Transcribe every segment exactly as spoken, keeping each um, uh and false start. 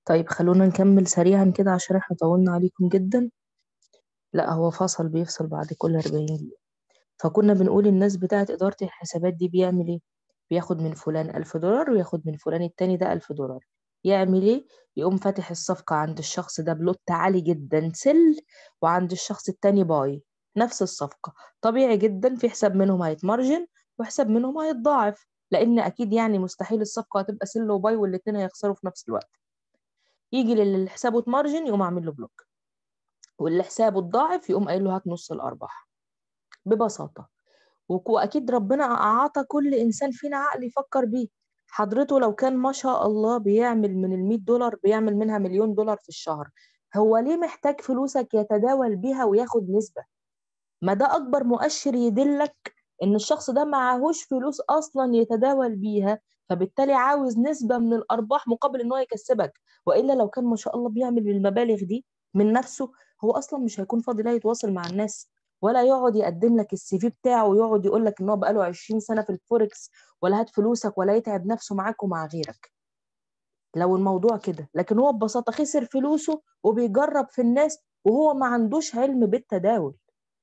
طيب خلونا نكمل سريعا كده عشان احنا طولنا عليكم جدا. لا، هو فصل بيفصل بعد كل أربعين دقيقة. فكنا بنقول الناس بتاعت إدارة الحسابات دي بيعمل ايه؟ بياخد من فلان ألف دولار وياخد من فلان التاني ده ألف دولار. يعمل ايه؟ يقوم فاتح الصفقة عند الشخص ده بلوت عالي جدا سل، وعند الشخص التاني باي نفس الصفقة. طبيعي جدا في حساب منهم هيتمارجن وحساب منهم هيتضاعف، لأن أكيد يعني مستحيل الصفقة هتبقى سل وباي والاتنين هيخسروا في نفس الوقت. يجي للي حسابه اتمارجن يقوم عامل له بلوك، واللي حسابه اتضاعف يقوم قايل له هات نص الأرباح. ببساطة. وك- واكيد ربنا اعطى كل انسان فينا عقل يفكر بيه. حضرته لو كان ما شاء الله بيعمل من ال مية دولار بيعمل منها مليون دولار في الشهر، هو ليه محتاج فلوسك يتداول بيها وياخد نسبة؟ ما ده اكبر مؤشر يدلك ان الشخص ده معهوش فلوس اصلا يتداول بيها، فبالتالي عاوز نسبة من الارباح مقابل ان هو يكسبك. والا لو كان ما شاء الله بيعمل المبالغ دي من نفسه، هو اصلا مش هيكون فاضي لا يتواصل مع الناس ولا يقعد يقدم لك السي في بتاعه ويقعد يقول لك ان هو بقاله عشرين سنة في الفوركس، ولا هات فلوسك، ولا يتعب نفسه معاك ومع غيرك. لو الموضوع كده، لكن هو ببساطة خسر فلوسه وبيجرب في الناس وهو ما عندوش علم بالتداول.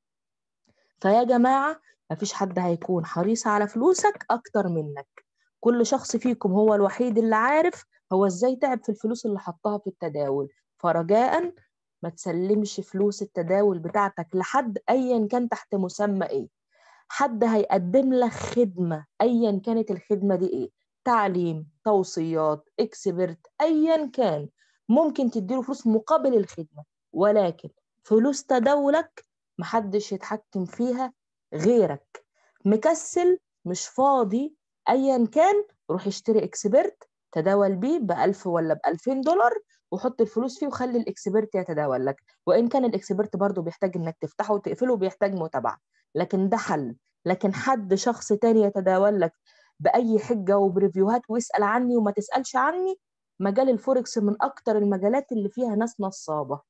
فيا جماعة، مفيش حد هيكون حريص على فلوسك أكتر منك. كل شخص فيكم هو الوحيد اللي عارف هو إزاي تعب في الفلوس اللي حطها في التداول. فرجاء ما تسلمش فلوس التداول بتاعتك لحد أيا كان تحت مسمى إيه. حد هيقدم لك خدمة أيا كانت الخدمة دي إيه، تعليم، توصيات، اكسبرت، أيا كان، ممكن تديله فلوس مقابل الخدمة. ولكن فلوس تداولك محدش يتحكم فيها غيرك. مكسل، مش فاضي، أيا كان، روح اشتري اكسبرت تداول بيه بألف ولا بألفين دولار، وحط الفلوس فيه وخلي الاكسبرت يتداول لك. وإن كان الاكسبرت برضو بيحتاج إنك تفتحه وتقفله وبيحتاج متابعة، لكن ده حل. لكن حد شخص تاني يتداول لك بأي حجة وبريفيوهات ويسأل عني وما تسألش عني، مجال الفوركس من أكتر المجالات اللي فيها ناس نصابة.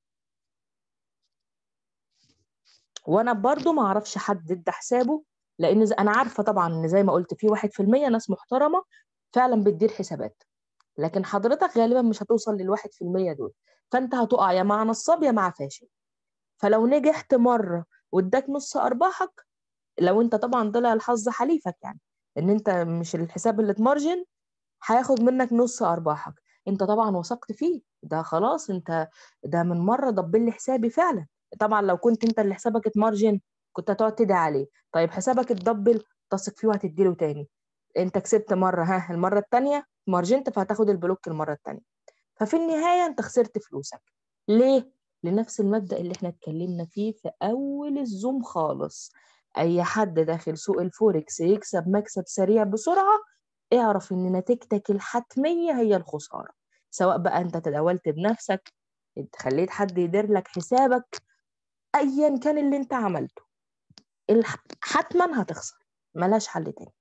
وأنا برضو ما أعرفش حد ادى حسابه، لأن ز- أنا عارفة طبعا إن زي ما قلت في واحد في المية ناس محترمة فعلا بتدير حسابات، لكن حضرتك غالبا مش هتوصل للواحد في المية دول. فأنت هتقع يا مع نصاب يا مع فاشل. فلو نجحت مرة واداك نص أرباحك، لو انت طبعا طلع الحظ حليفك، يعني ان انت مش الحساب اللي اتمارجن هياخد منك نص ارباحك، انت طبعا وثقت فيه ده خلاص، انت ده من مره ضبل لي حسابي فعلا. طبعا لو كنت انت اللي حسابك اتمارجن كنت هتقعد تدعي عليه. طيب حسابك اتضبل، تثق فيه وهتديله تاني. انت كسبت مره، ها المره التانيه مارجنت فهتاخد البلوك المره التانيه. ففي النهايه انت خسرت فلوسك. ليه؟ لنفس المبدأ اللي احنا اتكلمنا فيه في اول الزوم خالص. اي حد داخل سوق الفوركس يكسب مكسب سريع بسرعة، اعرف ان نتيجتك الحتمية هي الخسارة. سواء بقى انت تداولت بنفسك، انت خليت حد يدير لك حسابك، ايا كان اللي انت عملته، الح- حتما هتخسر، ملاش حل تاني.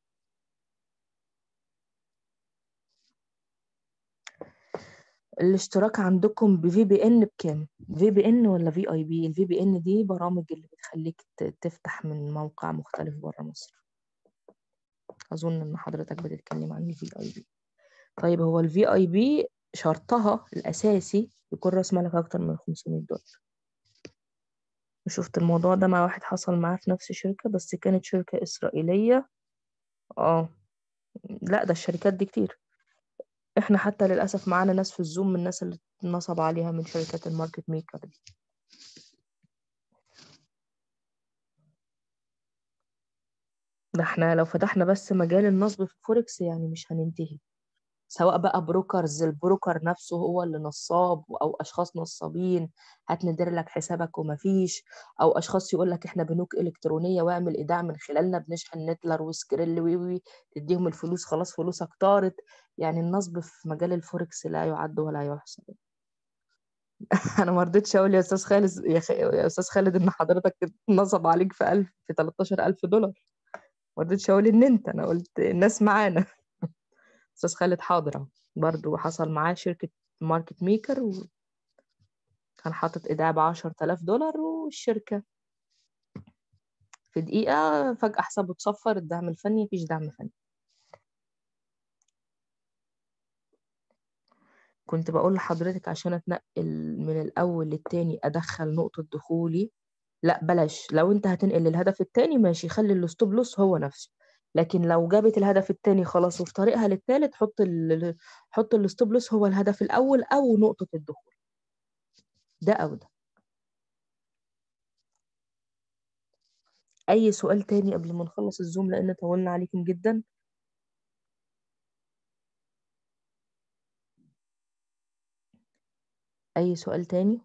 الاشتراك عندكم بفي بي ان بكام؟ في بي ان ولا في اي بي؟ الفي بي ان دي برامج اللي بتخليك ت- تفتح من موقع مختلف بره مصر. اظن ان حضرتك بتتكلم عن الفي اي بي. طيب هو الفي اي بي شرطها الاساسي يكون راس مالك اكتر من خمسمية دولار. شفت الموضوع ده مع واحد حصل معاه في نفس الشركة، بس كانت شركة اسرائيلية. اه. لا ده الشركات دي كتير. احنا حتى للاسف معانا ناس في الزوم من الناس اللي نصب عليها من شركات الماركت ميكر دي. ده احنا لو فتحنا بس مجال النصب في الفوركس يعني مش هننتهي. سواء بقى بروكرز، البروكر نفسه هو اللي نصاب، او اشخاص نصابين هتندر لك حسابك ومفيش، او اشخاص يقول لك احنا بنوك الكترونيه واعمل ايداع من خلالنا بنشحن نتلر وسكريل وي وي تديهم الفلوس خلاص فلوسك طارت. يعني النصب في مجال الفوركس لا يعد ولا يحصى. انا ما رضيتش اقول يا استاذ خالد، يا, خ... يا استاذ خالد ان حضرتك نصب عليك في ألف في تلتاشر ألف دولار. ما رضيتش اقول ان انت، انا قلت الناس معانا. استاذ خالد حاضر اهو. برضه حصل معاه شركة ماركت ميكر، وكان حاطط ايداع بعشر تلاف دولار، والشركة في دقيقة فجأة حسابه اتصفر، الدعم الفني مفيش دعم فني. كنت بقول لحضرتك عشان اتنقل من الاول للتاني ادخل نقطة دخولي. لا بلاش، لو انت هتنقل للهدف التاني ماشي، خلي الستوب لوس هو نفسه. لكن لو جابت الهدف التاني خلاص وفي طريقها للتالت، حط ال... حط الستوب لوس هو الهدف الاول او نقطة الدخول، ده او ده. اي سؤال تاني قبل ما نخلص الزوم لان طولنا عليكم جدا؟ اي سؤال تاني؟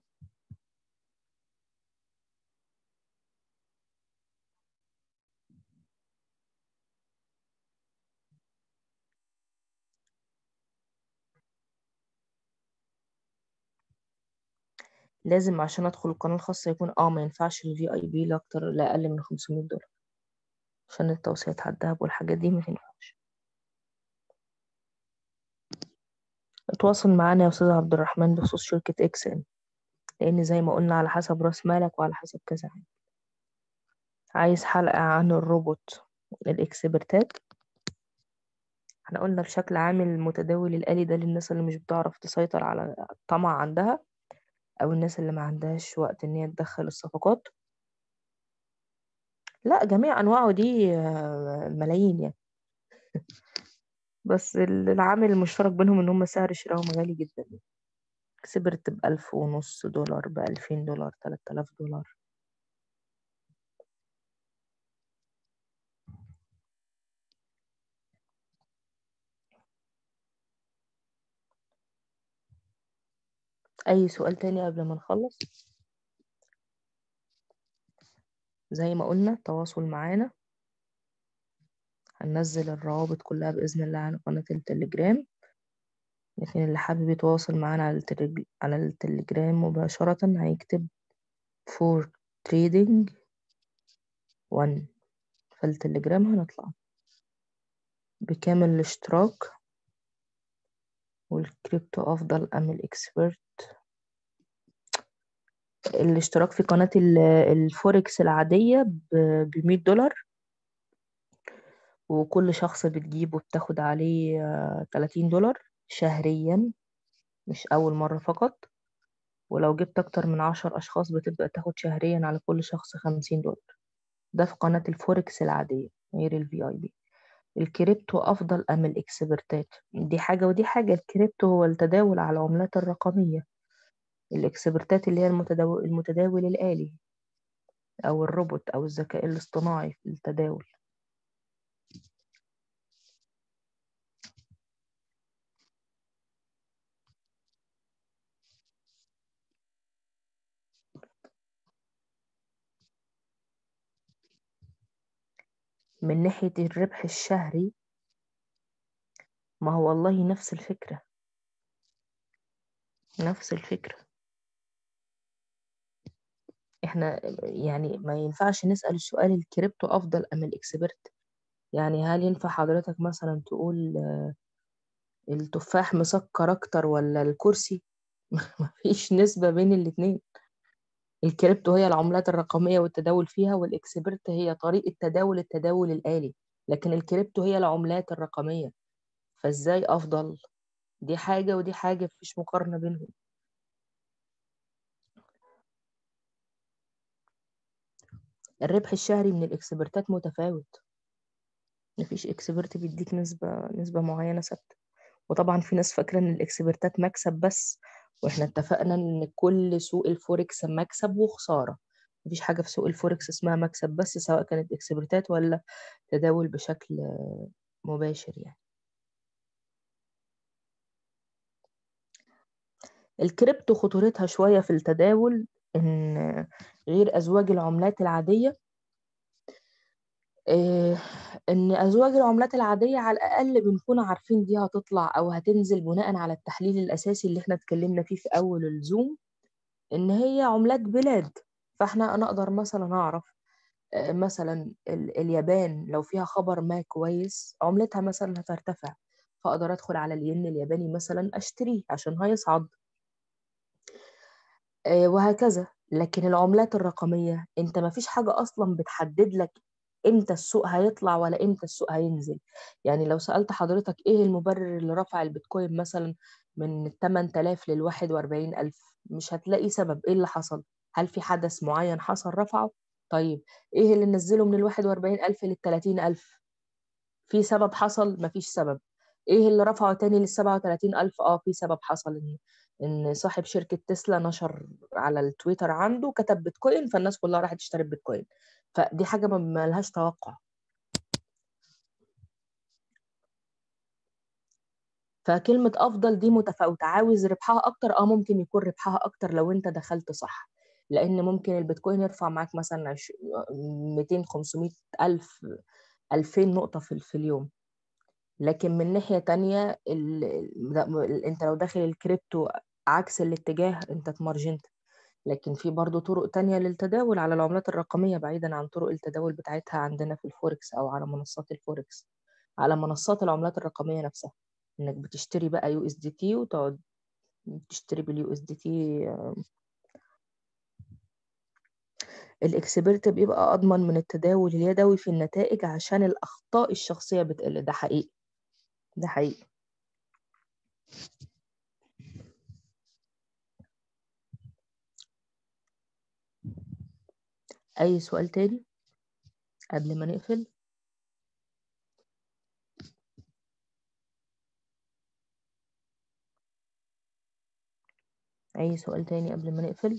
لازم عشان ادخل القناة الخاصة يكون اه ما ينفعش الفي اي بي لا اكتر لا اقل من خمسمية دولار، عشان التوصيات على الدهب والحاجات دي ما تنفعش. اتواصل معانا يا استاذ عبد الرحمن بخصوص شركة اكس ام، لان زي ما قلنا على حسب راس مالك وعلى حسب كذا حاجة. عايز حلقة عن الروبوت الاكسبرتات؟ احنا قلنا بشكل عام المتداول الآلي ده للناس اللي مش بتعرف تسيطر على الطمع عندها، او الناس اللي ما عندهاش وقت ان هي تدخل الصفقات. لا جميع انواعه دي آه، ملايين يعني. بس ال- العامل المشترك بينهم ان هم سعر شراهم غالي جدا. كسبرت بألف ونص دولار، بألفين دولار، تلات آلاف دولار. أي سؤال تاني قبل ما نخلص؟ زي ما قلنا تواصل معانا، هننزل الروابط كلها بإذن الله على قناة التليجرام. لكن اللي حابب يتواصل معانا على التليج... على التليجرام مباشرة هيكتب فور تريدنج وان في التليجرام هنطلع بكامل الاشتراك. والكريبتو أفضل أم الإكسبرت؟ الاشتراك في قناة ال- الفوركس العادية بمية دولار، وكل شخص بتجيبه بتاخد عليه آه، تلاتين دولار شهريا، مش أول مرة فقط. ولو جبت أكتر من عشر أشخاص بتبدأ تاخد شهريا على كل شخص خمسين دولار. ده في قناة الفوركس العادية غير الفي اي بي. الكريبتو أفضل أم الإكسبرتات؟ دي حاجة ودي حاجة. الكريبتو هو التداول على العملات الرقمية، الإكسبرتات اللي هي المتداول, المتداول الآلي أو الروبوت أو الذكاء الاصطناعي في التداول. من ناحية الربح الشهري، ما هو والله نفس الفكرة، نفس الفكرة. احنا يعني ما ينفعش نسأل السؤال الكريبتو أفضل أم الإكسبرت. يعني هل ينفع حضرتك مثلا تقول آه، التفاح مسكر أكتر ولا الكرسي؟ مفيش نسبة بين الاتنين. الكريبتو هي العملات الرقمية والتداول فيها، والإكسبرت هي طريقة تداول التداول الآلي. لكن الكريبتو هي العملات الرقمية، فازاي أفضل؟ دي حاجة ودي حاجة، مفيش مقارنة بينهم. الربح الشهري من الإكسبرتات متفاوت، مفيش إكسبرت بيديك نسبة نسبة معينة ثابتة. وطبعا في ناس فاكرة إن الإكسبرتات مكسب بس، وإحنا اتفقنا إن كل سوق الفوركس مكسب وخسارة. مفيش حاجة في سوق الفوركس اسمها مكسب بس، سواء كانت إكسبرتات ولا تداول بشكل مباشر يعني. الكريبتو خطورتها شوية في التداول إن غير أزواج العملات العادية، إيه، إن أزواج العملات العادية على الأقل بنكون عارفين دي هتطلع أو هتنزل بناء على التحليل الأساسي اللي احنا اتكلمنا فيه في أول الزوم، إن هي عملات بلاد. فاحنا أنا أقدر مثلا أعرف آه، مثلا ال- اليابان لو فيها خبر ما كويس عملتها مثلا هترتفع، فأقدر أدخل على الين الياباني مثلا أشتريه عشان هيصعد، آه، وهكذا. لكن العملات الرقمية انت ما فيش حاجة اصلا بتحدد لك امتى السوق هيطلع ولا امتى السوق هينزل. يعني لو سألت حضرتك ايه المبرر اللي رفع البيتكوين مثلا من تمن تلاف لل واحد وأربعين ألف، مش هتلاقي سبب. ايه اللي حصل؟ هل في حدث معين حصل رفعه؟ طيب ايه اللي نزله من ال واحد وأربعين ألف لل تلاتين ألف؟ في سبب حصل؟ مفيش سبب. ايه اللي رفعه تاني لل سبعة وتلاتين ألف؟ اه في سبب حصل، ان ان صاحب شركة تسلا نشر على التويتر عنده كتب بيتكوين، فالناس كلها راحت اشترت بيتكوين. فدي حاجة ما ما لهاش توقع. فكلمة أفضل دي متفاوتة. عاوز ربحها أكتر؟ اه ممكن يكون ربحها أكتر لو أنت دخلت صح، لأن ممكن البيتكوين يرفع معاك مثلا عش- ميتين خمسمية ألف ألفين نقطة في في اليوم. لكن من ناحية تانية ال... ال... انت لو داخل الكريبتو عكس الاتجاه انت اتمرجنت. لكن في برضو طرق تانية للتداول على العملات الرقمية بعيدا عن طرق التداول بتاعتها عندنا في الفوركس او على منصات الفوركس، على منصات العملات الرقمية نفسها، انك بتشتري بقى يو اس دي تي وتقعد تشتري باليو اس دي تي. الاكسبرت بيبقى اضمن من التداول اليدوي في النتائج عشان الاخطاء الشخصية بتقل. ده حقيقي، ده حقيقي. اي سؤال تاني قبل ما نقفل؟ اي سؤال تاني قبل ما نقفل؟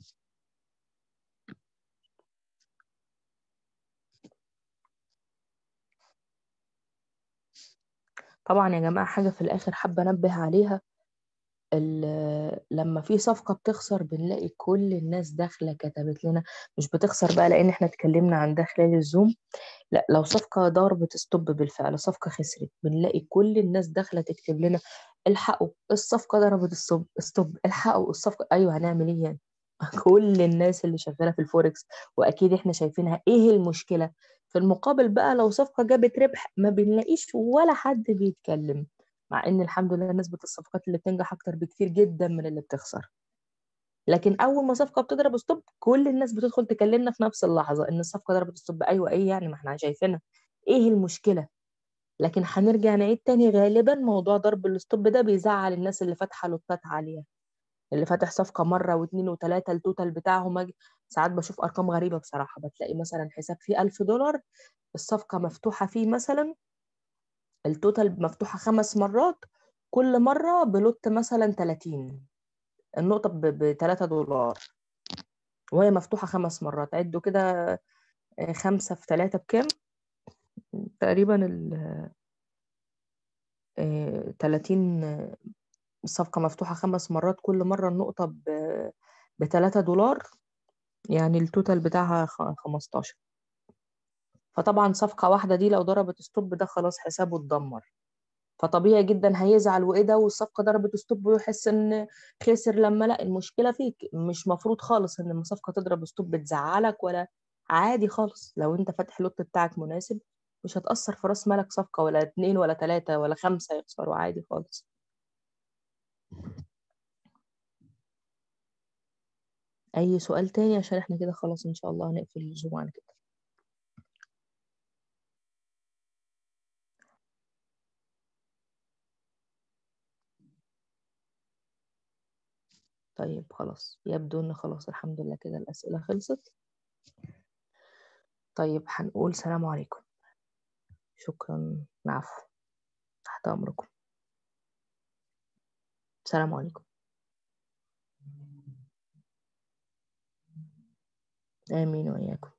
طبعا يا جماعة حاجة في الآخر حابة أنبه عليها، ال- لما في صفقة بتخسر بنلاقي كل الناس داخلة كتبت لنا. مش بتخسر بقى لأن احنا اتكلمنا عن ده خلال الزوم، لا، لو صفقة ضربت ستوب بالفعل، صفقة خسرت، بنلاقي كل الناس داخلة تكتب لنا الحقوا الصفقة ضربت الستوب ستوب، الحقوا الصفقة. أيوه هنعمل إيه يعني؟ كل الناس اللي شغالة في الفوركس وأكيد إحنا شايفينها. إيه المشكلة؟ في المقابل بقى لو صفقة جابت ربح ما بنلاقيش ولا حد بيتكلم، مع إن الحمد لله نسبة الصفقات اللي بتنجح أكتر بكتير جدا من اللي بتخسر. لكن أول ما صفقة بتضرب ستوب كل الناس بتدخل تكلمنا في نفس اللحظة إن الصفقة ضربت ستوب. أيوه إيه يعني؟ ما إحنا شايفينها. إيه المشكلة؟ لكن هنرجع نعيد تاني، غالبا موضوع ضرب الستوب ده بيزعل الناس اللي فاتحة لوتات عالية، اللي فاتح صفقة مرة واثنين وثلاثة التوتال بتاعهم أج- ساعات بشوف أرقام غريبة بصراحة. بتلاقي مثلا حساب فيه ألف دولار، الصفقة مفتوحة فيه مثلا التوتال مفتوحة خمس مرات، كل مرة بلوت مثلا تلاتين النقطة ب تلاتة دولار، وهي مفتوحة خمس مرات. عدوا كده، آه، خمسة في تلاتة بكام؟ تقريبا ال آه، تلاتين. آه، الصفقة مفتوحة خمس مرات، كل مرة النقطة ب بتلاتة دولار، يعني التوتال بتاعها خ- خمستاشر. فطبعا صفقة واحدة دي لو ضربت ستوب ده خلاص حسابه اتدمر. فطبيعي جدا هيزعل، وايه ده والصفقة ضربت ستوب، ويحس ان خسر. لما لا، المشكلة فيك. مش مفروض خالص ان الصفقة تضرب ستوب تزعلك، ولا عادي خالص. لو انت فاتح اللوت بتاعك مناسب مش هتأثر في راس مالك صفقة ولا اتنين ولا تلاتة ولا خمسة يخسروا، عادي خالص. اي سؤال تاني؟ عشان احنا كده خلاص ان شاء الله هنقفل الزوم على كده. طيب خلاص، يبدو ان خلاص الحمد لله كده الأسئلة خلصت. طيب هنقول سلام عليكم. شكرا، العفو، تحت أمركم. سلام عليكم. آمين وإياكم.